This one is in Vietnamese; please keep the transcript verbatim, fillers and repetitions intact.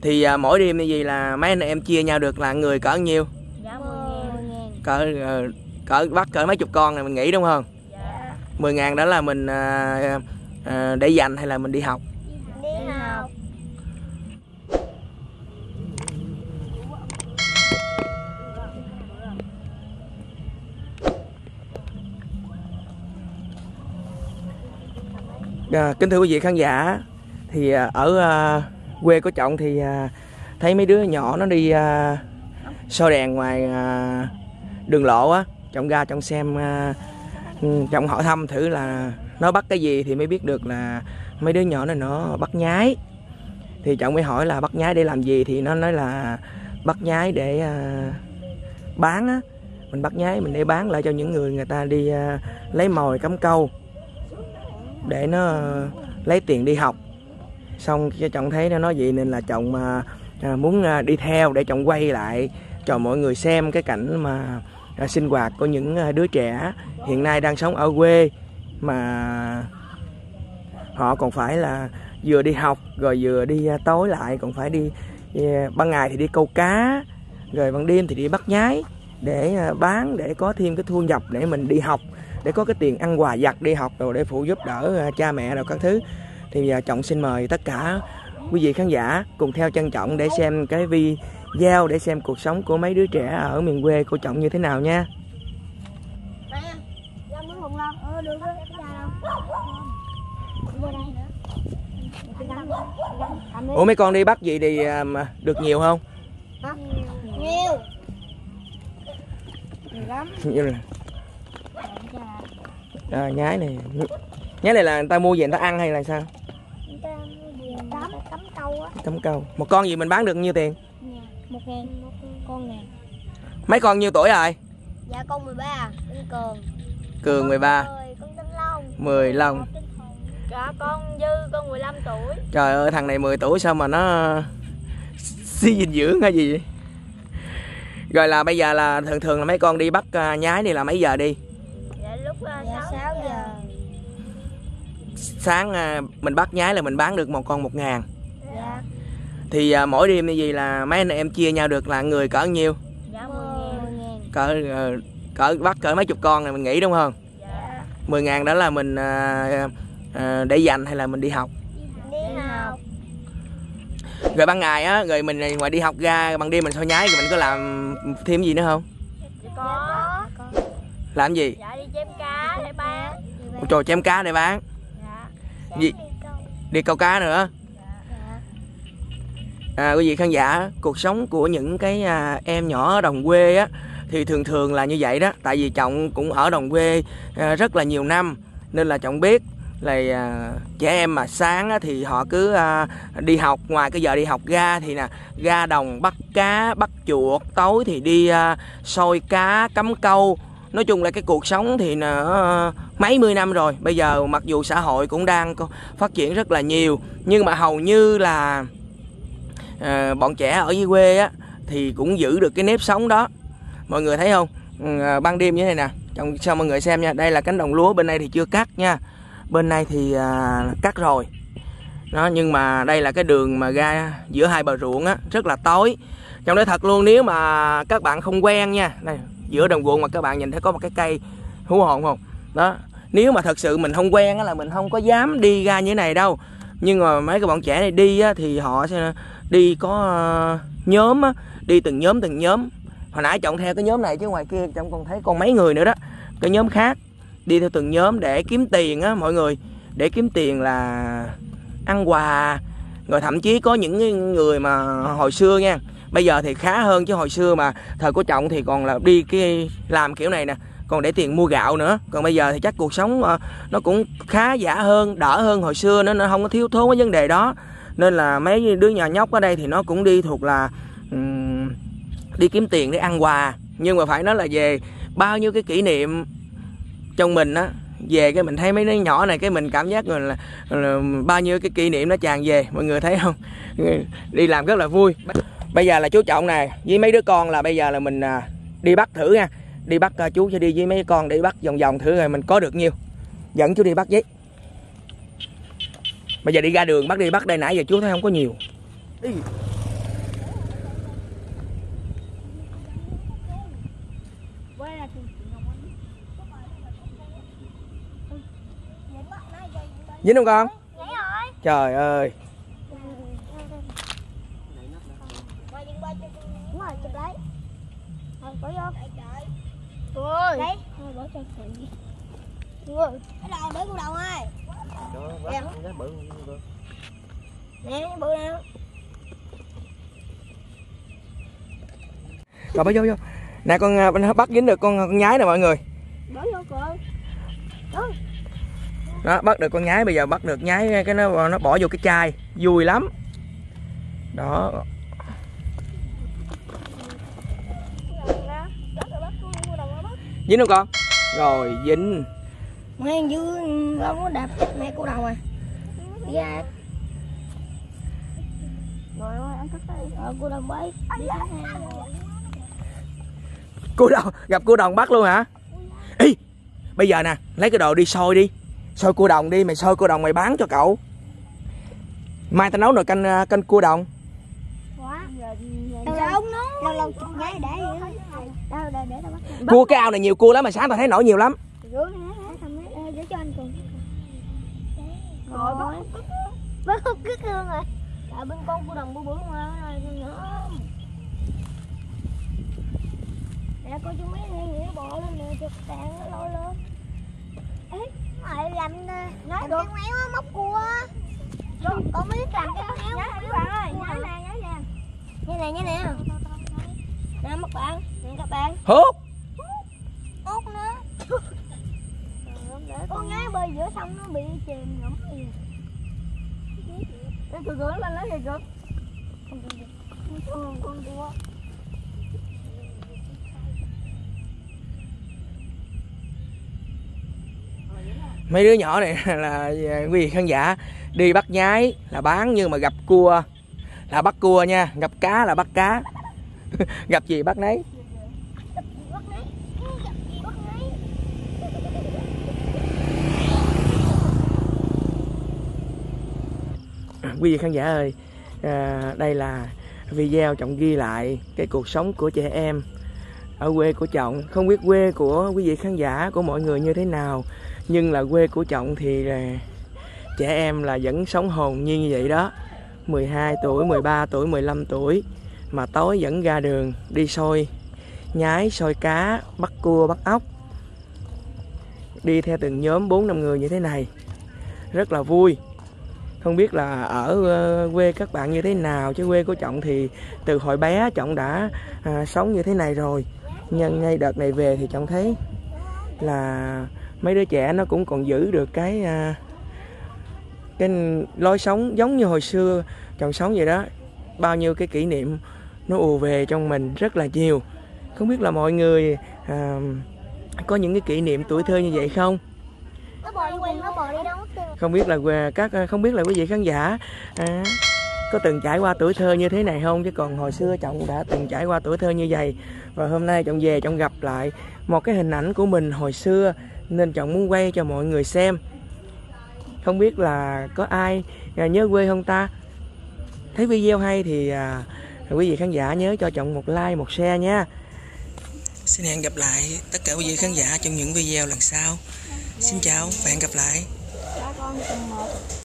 Thì à, mỗi đêm như vậy là mấy anh em chia nhau được là người cỡ nhiêu? Dạ mười ngàn. Cỡ cỡ bắt cỡ mấy chục con này mình nghĩ đúng không? Dạ. mười ngàn đó là mình à, à, để dành hay là mình đi học? Đi học. À, kính thưa quý vị khán giả, thì à, ở à, quê của Trọng thì à, thấy mấy đứa nhỏ nó đi à, soi đèn ngoài à, đường lộ á. Trọng ra Trọng xem, à, Trọng hỏi thăm thử là nó bắt cái gì thì mới biết được là mấy đứa nhỏ này nó bắt nhái. Thì Trọng mới hỏi là bắt nhái để làm gì, thì nó nói là bắt nhái để à, bán á. Mình bắt nhái mình để bán lại cho những người người ta đi à, lấy mồi cắm câu để nó lấy tiền đi học. Xong cho Trọng thấy nó nói vậy nên là Trọng à, à, muốn à, đi theo để Trọng quay lại cho mọi người xem cái cảnh mà à, sinh hoạt của những à, đứa trẻ hiện nay đang sống ở quê, mà họ còn phải là vừa đi học rồi vừa đi à, tối lại còn phải đi à, ban ngày thì đi câu cá, rồi ban đêm thì đi bắt nhái để à, bán để có thêm cái thu nhập để mình đi học, để có cái tiền ăn quà vặt đi học rồi để phụ giúp đỡ cha mẹ rồi các thứ. Thì giờ Trọng xin mời tất cả quý vị khán giả cùng theo chân Trọng để xem cái video, để xem cuộc sống của mấy đứa trẻ ở miền quê của Trọng như thế nào nha. Ủa mấy con đi bắt gì thì mà được nhiều không? Nhiều. Nhiều lắm. Nhiều là à, nhái này nhái này là người ta mua về người ta ăn hay là sao? Người ta mua về cắm cắm câu á. Cắm câu. Một con gì mình bán được nhiêu tiền? Một ngàn. Con ngàn. Mấy con nhiêu tuổi rồi? Dạ con mười ba. Con Cường. Cường mười ba. Con Tinh Long. mười lăm. Dạ con Dư con mười lăm tuổi. Trời ơi thằng này mười tuổi sao mà nó suy dinh dưỡng hay gì vậy? Rồi là bây giờ là thường thường là mấy con đi bắt nhái này là mấy giờ đi? Dạ lúc uh, dạ, sáu giờ. Sáng uh, mình bắt nhái là mình bán được một con một ngàn. Dạ. Thì uh, mỗi đêm như vậy là mấy anh em chia nhau được là người cỡ nhiêu? Dạ mười ngàn. Cỡ uh, cỡ bắt cỡ mấy chục con này mình nghĩ đúng không? Dạ. mười ngàn đó là mình uh, uh, để dành hay là mình đi học? Đi học. Rồi ban ngày á, rồi mình ngoài đi học ra ban đêm mình soi nhái rồi mình có làm thêm gì nữa không? Dạ có. Làm gì? Dạ đi chém cá để bán. Ôi trời, chém cá để bán. Dạ. Gì? Đi câu cá nữa. Dạ. À, quý vị khán giả, cuộc sống của những cái à, em nhỏ ở đồng quê á thì thường thường là như vậy đó. Tại vì Trọng cũng ở đồng quê à, rất là nhiều năm nên là Trọng biết là à, trẻ em mà sáng á, thì họ cứ à, đi học, ngoài cái giờ đi học ra thì nè ra đồng bắt cá bắt chuột, tối thì đi à, soi cá cắm câu. Nói chung là cái cuộc sống thì nó mấy mươi năm rồi. Bây giờ mặc dù xã hội cũng đang phát triển rất là nhiều, nhưng mà hầu như là à, bọn trẻ ở dưới quê á thì cũng giữ được cái nếp sống đó. Mọi người thấy không? À, ban đêm như thế này nè, trong cho mọi người xem nha. Đây là cánh đồng lúa, bên này thì chưa cắt nha. Bên này thì à, cắt rồi. Đó, nhưng mà đây là cái đường mà ra giữa hai bờ ruộng á, rất là tối. Trong đó thật luôn, nếu mà các bạn không quen nha, đây giữa đồng ruộng mà các bạn nhìn thấy có một cái cây hú hồn không? Đó, nếu mà thật sự mình không quen á là mình không có dám đi ra như thế này đâu. Nhưng mà mấy cái bọn trẻ này đi á thì họ sẽ đi có uh, nhóm á, đi từng nhóm từng nhóm. Hồi nãy Trọng theo cái nhóm này chứ ngoài kia Trọng còn thấy còn mấy người nữa đó, cái nhóm khác đi theo từng nhóm để kiếm tiền á mọi người, để kiếm tiền là ăn quà. Rồi thậm chí có những người mà hồi xưa nha, bây giờ thì khá hơn chứ hồi xưa mà thời của Trọng thì còn là đi cái làm kiểu này nè, còn để tiền mua gạo nữa. Còn bây giờ thì chắc cuộc sống nó cũng khá giả hơn, đỡ hơn hồi xưa, nên nó không có thiếu thốn cái vấn đề đó. Nên là mấy đứa nhỏ nhóc ở đây thì nó cũng đi thuộc là um, đi kiếm tiền để ăn quà. Nhưng mà phải nói là về bao nhiêu cái kỷ niệm trong mình á, về cái mình thấy mấy đứa nhỏ này cái mình cảm giác là, là, là bao nhiêu cái kỷ niệm nó tràn về. Mọi người thấy không? Đi làm rất là vui. Bây giờ là chú Trọng này với mấy đứa con là bây giờ là mình à, đi bắt thử nha. Đi bắt à, chú sẽ đi với mấy con để bắt vòng vòng thử rồi mình có được nhiêu. Dẫn chú đi bắt với. Bây giờ đi ra đường bắt đi bắt đây, nãy giờ chú thấy không có nhiều. Đi. Dính không con? Nhảy rồi. Trời ơi. Đúng rồi, chụp lấy. Rồi, bỏ vô. Ôi. Đấy. Thôi, bỏ cho chị. Ui. Cái đầu, để cô đầu ơi. Nè, nè, bự nè. Rồi bỏ vô vô. Nè con bắt dính được con con nhái nè mọi người. Bỏ vô coi. Đó. Đó, bắt được con nhái, bây giờ bắt được nhái cái nó nó bỏ vô cái chai, vui lắm. Đó. Dính không con? Rồi dính. Mang dưới đâu có đạp chết mẹ cô đầu rồi. Đi ra. Rồi ơi, ăn cất đi. Ờ, cô đồng bay. Đi ra. Cô đồng, gặp cô đồng bắt luôn hả? Ê, bây giờ nè, lấy cái đồ đi sôi đi. Sôi cua đồng đi, mày sôi cua đồng mày bán cho cậu. Mai tao nấu nồi canh canh cua đồng. Quá. Lâu lâu lâu lâu chụp nháy để vậy. Đâu đâu để tao bắt. Cua cái ao này nhiều cua lắm mà sáng tao thấy nổi nhiều lắm. Rửa rửa cho anh cùng. Rồi bắt bắt hút cứt luôn rồi. Tại bên con cua đồng bự bự mà rồi con nhỏ. Nè coi chú mấy này nghĩa bộ lên nè chụp tàn nó lôi lên. Ê, mày làm nói được méo móc cua. Con biết làm cái méo các bạn ơi, nhảy nè, nhảy nè. Như này như nè. Nè mất bạn, nè các bạn. Hút. Hút nữa. Con nhái bơi giữa sông nó bị chìm ngẫm gì. Để tôi gửi lên lấy gì cực. Con con cua. Mấy đứa nhỏ này là quý vị khán giả đi bắt nhái là bán, nhưng mà gặp cua là bắt cua nha, gặp cá là bắt cá. Gặp gì bắt nấy. Quý vị khán giả ơi, à, đây là video Trọng ghi lại cái cuộc sống của trẻ em ở quê của Trọng. Không biết quê của quý vị khán giả, của mọi người như thế nào, nhưng là quê của Trọng thì là trẻ em là vẫn sống hồn nhiên như vậy đó. Mười hai tuổi, mười ba tuổi, mười lăm tuổi mà tối vẫn ra đường đi sôi nhái, sôi cá, bắt cua, bắt ốc, đi theo từng nhóm bốn năm người như thế này, rất là vui. Không biết là ở quê các bạn như thế nào, chứ quê của Trọng thì từ hồi bé Trọng đã à, sống như thế này rồi. Nhưng ngay đợt này về thì Trọng thấy là mấy đứa trẻ nó cũng còn giữ được cái à, cái lối sống giống như hồi xưa Trọng sống vậy đó. Bao nhiêu cái kỷ niệm nó ùa về trong mình rất là nhiều. Không biết là mọi người à, có những cái kỷ niệm tuổi thơ như vậy không? Không biết là các không biết là quý vị khán giả à, có từng trải qua tuổi thơ như thế này không, chứ còn hồi xưa Trọng đã từng trải qua tuổi thơ như vậy. Và hôm nay Trọng về Trọng gặp lại một cái hình ảnh của mình hồi xưa nên Trọng muốn quay cho mọi người xem. Không biết là có ai à, nhớ quê không ta? Thấy video hay thì à, quý vị khán giả nhớ cho Trọng một like, một share nha. Xin hẹn gặp lại tất cả quý vị khán giả trong những video lần sau. Xin chào và hẹn gặp lại.